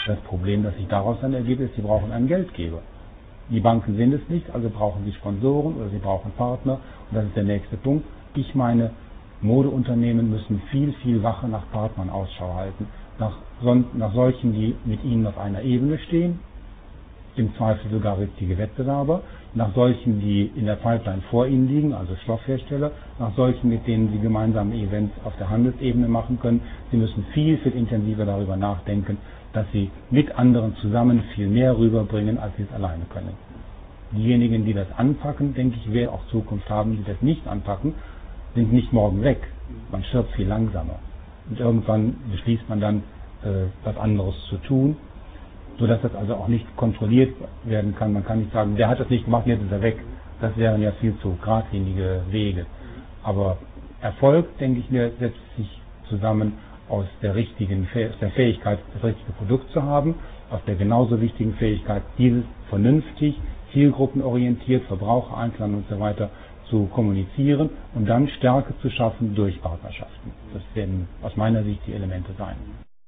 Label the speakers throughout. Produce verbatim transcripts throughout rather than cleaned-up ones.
Speaker 1: Das Problem, das sich daraus dann ergibt, ist, sie brauchen einen Geldgeber. Die Banken sind es nicht, also brauchen sie Sponsoren oder sie brauchen Partner. Und das ist der nächste Punkt. Ich meine, Modeunternehmen müssen viel, viel wacher nach Partnern Ausschau halten. Nach, nach solchen, die mit ihnen auf einer Ebene stehen, im Zweifel sogar richtige Wettbewerber, nach solchen, die in der Pipeline vor ihnen liegen, also Stoffhersteller, nach solchen, mit denen sie gemeinsame Events auf der Handelsebene machen können. Sie müssen viel, viel intensiver darüber nachdenken, dass sie mit anderen zusammen viel mehr rüberbringen, als sie es alleine können. Diejenigen, die das anpacken, denke ich, werden auch Zukunft haben. Die das nicht anpacken, sind nicht morgen weg. Man stirbt viel langsamer. Und irgendwann beschließt man dann, äh, was anderes zu tun, sodass das also auch nicht kontrolliert werden kann. Man kann nicht sagen, der hat das nicht gemacht, jetzt ist er weg. Das wären ja viel zu geradlinige Wege. Aber Erfolg, denke ich mir, setzt sich zusammen aus der richtigen, aus der Fähigkeit, das richtige Produkt zu haben, aus der genauso wichtigen Fähigkeit, dieses vernünftig, zielgruppenorientiert, Verbraucher, Einzelhandel und so weiter zu kommunizieren und dann Stärke zu schaffen durch Partnerschaften. Das werden aus meiner Sicht die Elemente sein.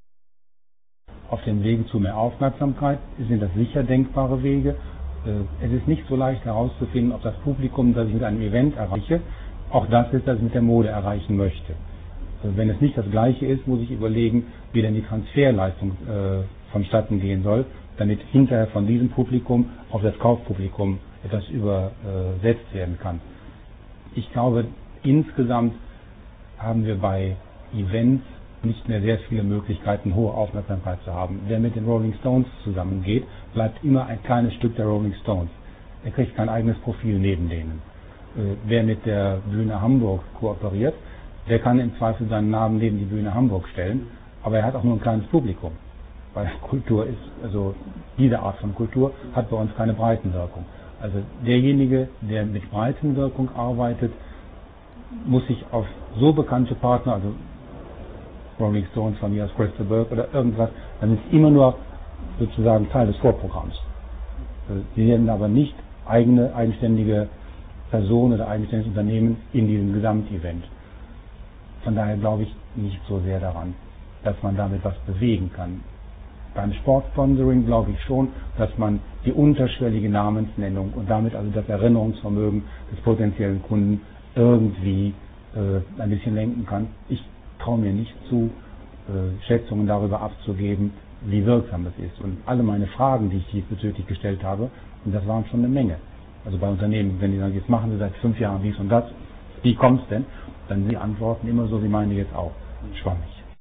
Speaker 1: Auf den Wegen zu mehr Aufmerksamkeit sind das sicher denkbare Wege. Es ist nicht so leicht herauszufinden, ob das Publikum, das ich mit einem Event erreiche, auch das ist, das ich mit der Mode erreichen möchte. Wenn es nicht das Gleiche ist, muss ich überlegen, wie denn die Transferleistung äh, vonstatten gehen soll, damit hinterher von diesem Publikum auf das Kaufpublikum etwas übersetzt werden kann. Ich glaube, insgesamt haben wir bei Events nicht mehr sehr viele Möglichkeiten, hohe Aufmerksamkeit zu haben. Wer mit den Rolling Stones zusammengeht, bleibt immer ein kleines Stück der Rolling Stones. Er kriegt kein eigenes Profil neben denen. Äh, wer mit der Bühne Hamburg kooperiert, der kann im Zweifel seinen Namen neben die Bühne Hamburg stellen, aber er hat auch nur ein kleines Publikum. Weil Kultur ist, also diese Art von Kultur hat bei uns keine Breitenwirkung. Also derjenige, der mit Breitenwirkung arbeitet, muss sich auf so bekannte Partner, also Rolling Stones von mir aus Crystal Burke oder irgendwas, dann ist immer nur sozusagen Teil des Vorprogramms. Sie werden aber nicht eigene, eigenständige Personen oder eigenständiges Unternehmen in diesem Gesamtevent. Von daher glaube ich nicht so sehr daran, dass man damit was bewegen kann. Beim Sportsponsoring glaube ich schon, dass man die unterschwellige Namensnennung und damit also das Erinnerungsvermögen des potenziellen Kunden irgendwie äh, ein bisschen lenken kann. Ich traue mir nicht zu, äh, Schätzungen darüber abzugeben, wie wirksam das ist. Und alle meine Fragen, die ich diesbezüglich gestellt habe, und das waren schon eine Menge. Also bei Unternehmen, wenn die sagen, jetzt machen sie seit fünf Jahren dies und das, wie kommt es denn? Dann sind die Antworten immer so wie meine jetzt auch, schwammig.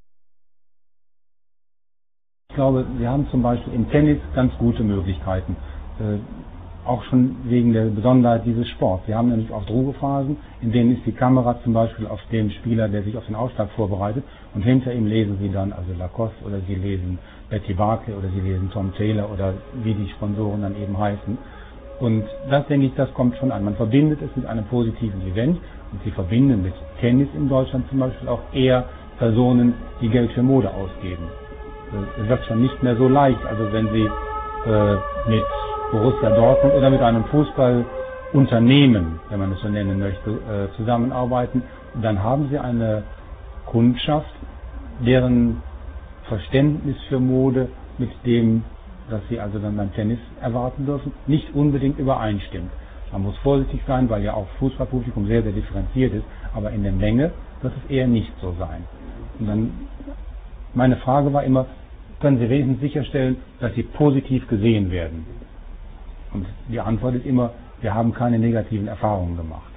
Speaker 1: Ich glaube, wir haben zum Beispiel im Tennis ganz gute Möglichkeiten, äh, auch schon wegen der Besonderheit dieses Sports. Wir haben nämlich oft Ruhephasen, in denen ist die Kamera zum Beispiel auf dem Spieler, der sich auf den Aufschlag vorbereitet, und hinter ihm lesen Sie dann also Lacoste oder Sie lesen Betty Barclay oder Sie lesen Tom Taylor oder wie die Sponsoren dann eben heißen. Und das, denke ich, das kommt schon an. Man verbindet es mit einem positiven Event und Sie verbinden mit Tennis in Deutschland zum Beispiel auch eher Personen, die Geld für Mode ausgeben. Es wird schon nicht mehr so leicht, also wenn Sie äh, mit Borussia Dortmund oder mit einem Fußballunternehmen, wenn man es so nennen möchte, äh, zusammenarbeiten, dann haben Sie eine Kundschaft, deren Verständnis für Mode mit dem, das Sie also dann beim Tennis erwarten dürfen, nicht unbedingt übereinstimmt. Man muss vorsichtig sein, weil ja auch Fußballpublikum sehr, sehr differenziert ist, aber in der Menge wird es eher nicht so sein. Und dann, meine Frage war immer, können Sie wenigstens sicherstellen, dass Sie positiv gesehen werden? Und die Antwort ist immer, wir haben keine negativen Erfahrungen gemacht.